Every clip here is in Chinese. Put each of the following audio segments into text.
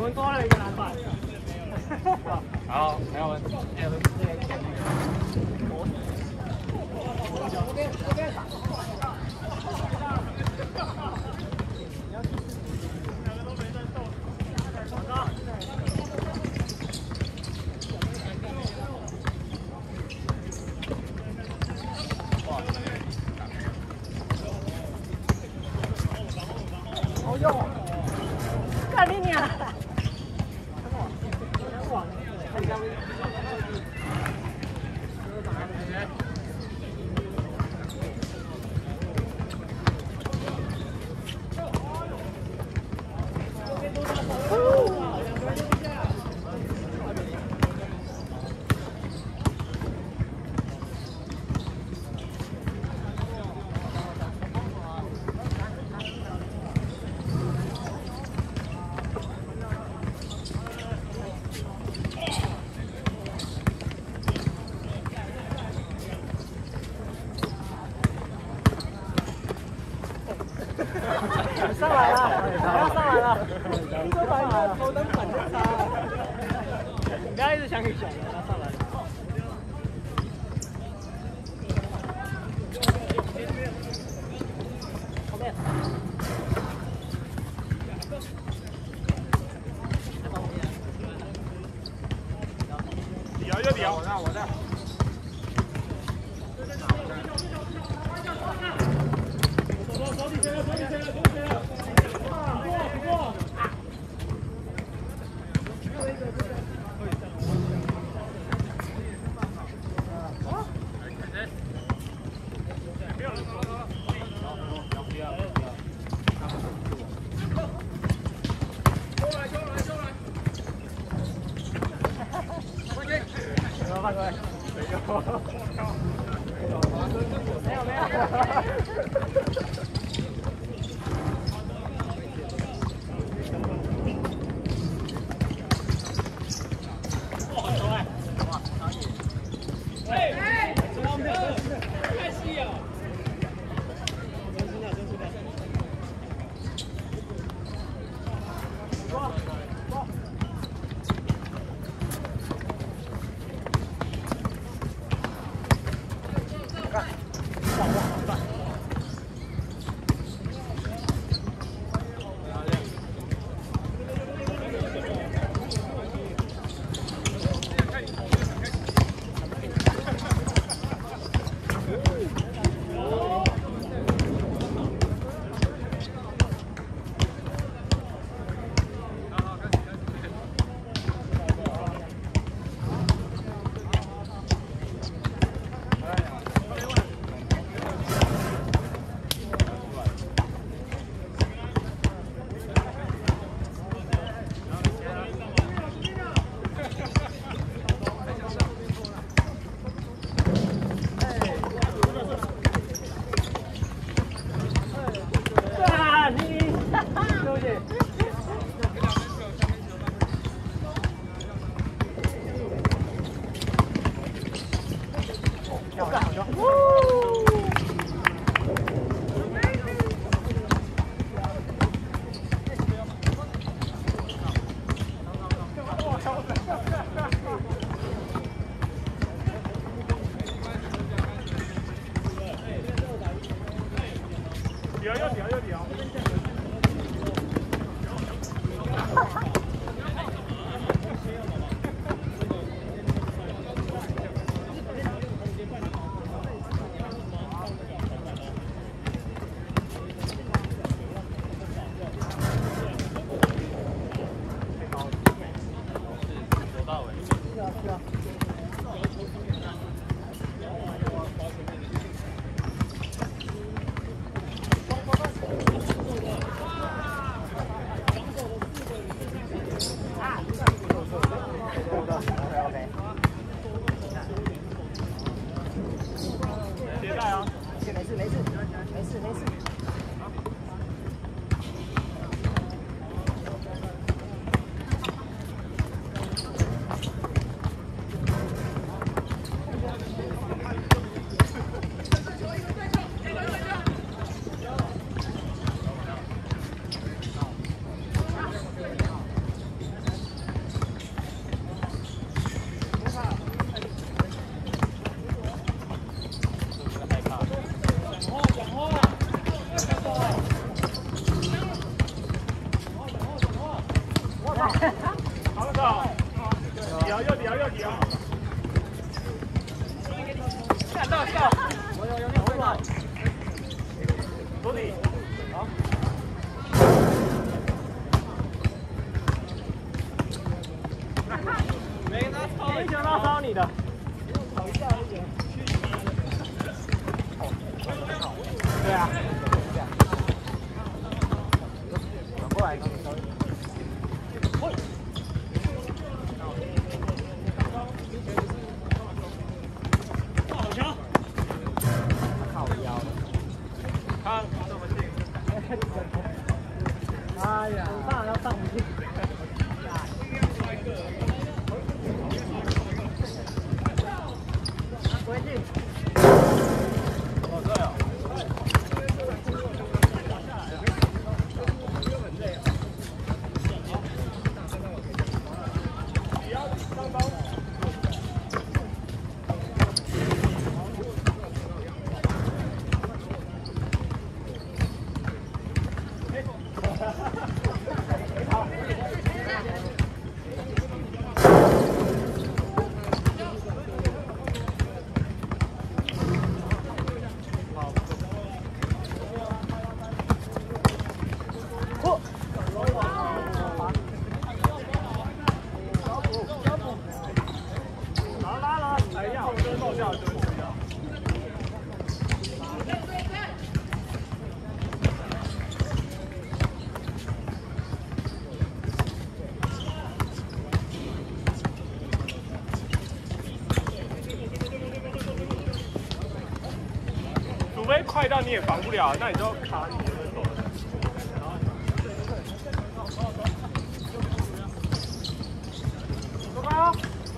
们多了一个篮板。 好，没有问题。 好用，干你娘！上来了，要上来了，你都上来了，头灯反正差，不要一直想你想，要上来了。后面。 比啊，越比啊！我的。手底下，手底下，手底下。不过。 犯规！没有没有。 好的，右底啊！ 看到，我有点回来。 左底，好。 没想到抄你的。对啊。转过来， 好球！ 靠腰了。 看这么近。 哎呀，上要上不去。回去。 哦，对哦。除非快到你也防不了，那你就卡你的手。走吧。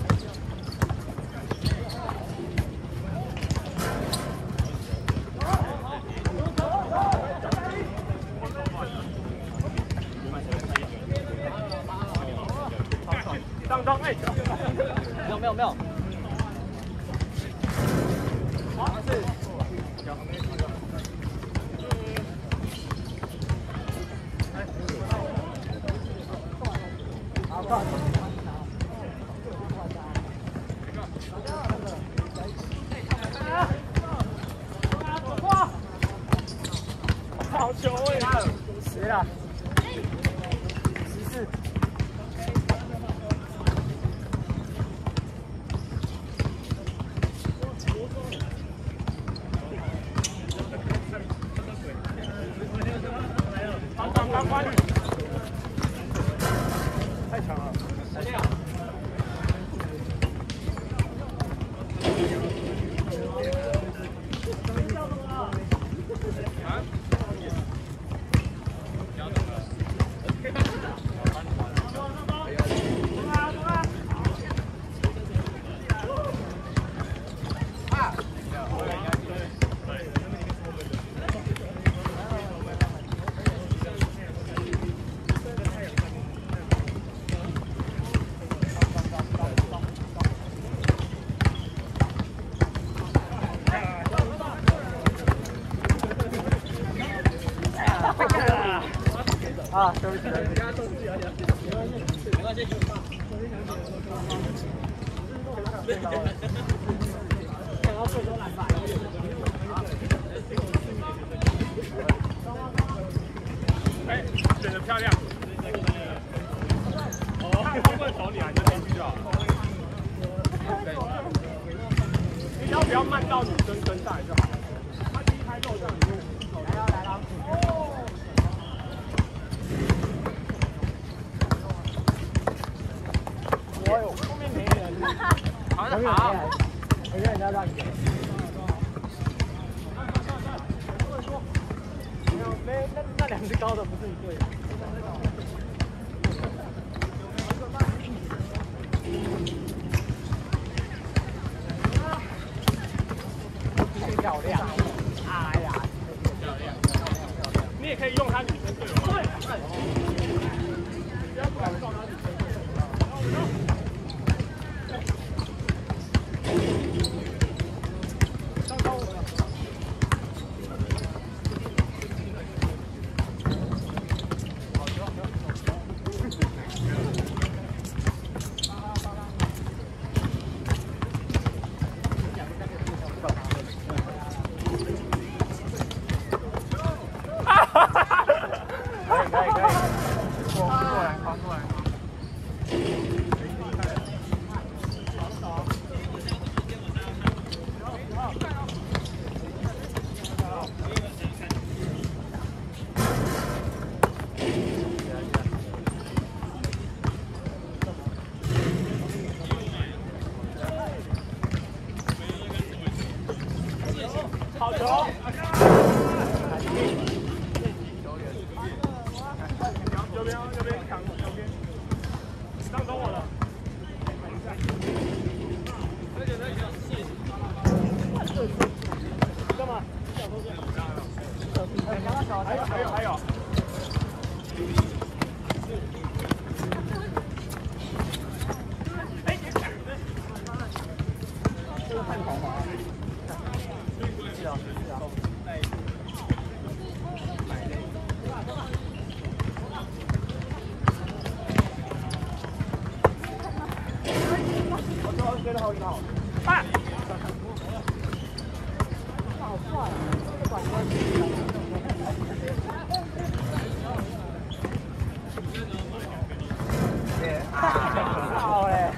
当哎， 没有。好，是。 好球哎！ 谁了？14。 关！太强了！ 啊，对不起。没关系。想要做多篮板。 哎，选得漂亮。看会不会投你啊？你就进去就好了。对。你只要不要慢到女生跟上来就好了。他第一拍够上，你就来了。后面没人。好的好。 我让人家让你。没有，那两只高的不是你对的。漂亮！哎呀，漂亮！ 你也可以用他女生队友。对。不要不敢撞他女生队友。 边啊，右边抢右边，上中我了。 干嘛？ 还有。 这个看黄吗？是啊。我觉得好好。 快！ 好帅啊！这管子。好嘞。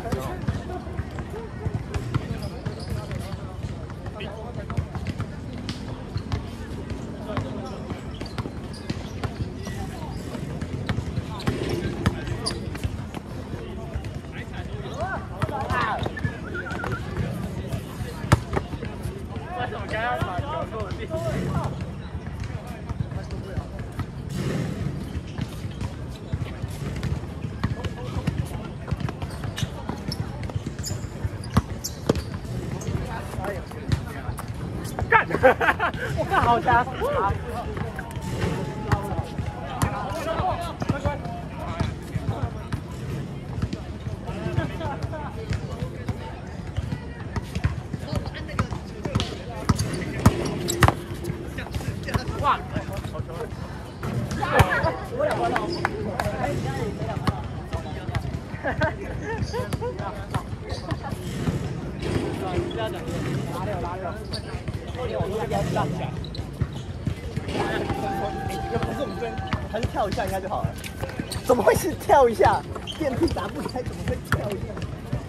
为什么刚刚把球落地？干！ 我看好强！ 哇！ 我两关了。拉六。我要站起来。不是我们这边，还是跳一下应该就好了。怎么会是跳一下？电梯打不开，怎么会跳一下？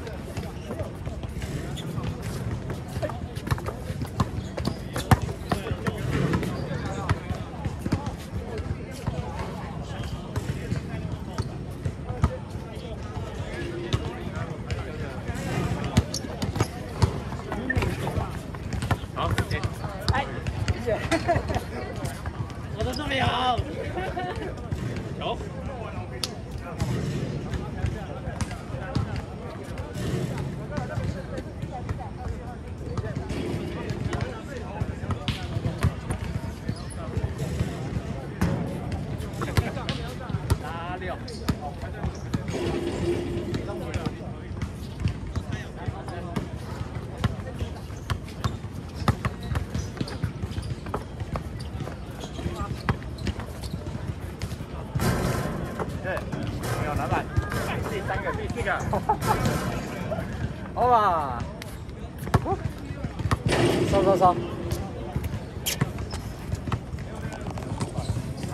好，谢谢。 哎，谢谢。我的这么有。 有。拉六。对，没有篮板，第三个，第四个， 好吧，收。